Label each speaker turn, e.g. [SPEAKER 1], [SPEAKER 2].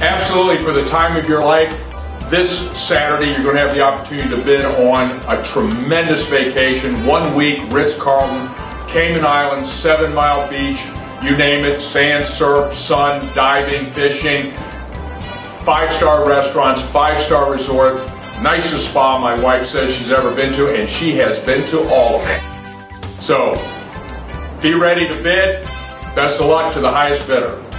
[SPEAKER 1] Absolutely, for the time of your life, this Saturday you're going to have the opportunity to bid on a tremendous vacation, 1 week, Ritz-Carlton, Cayman Islands, 7 Mile Beach, you name it, sand, surf, sun, diving, fishing, 5-star restaurants, 5-star resort, nicest spa my wife says she's ever been to, and she has been to all of them. So, be ready to bid. Best of luck to the highest bidder.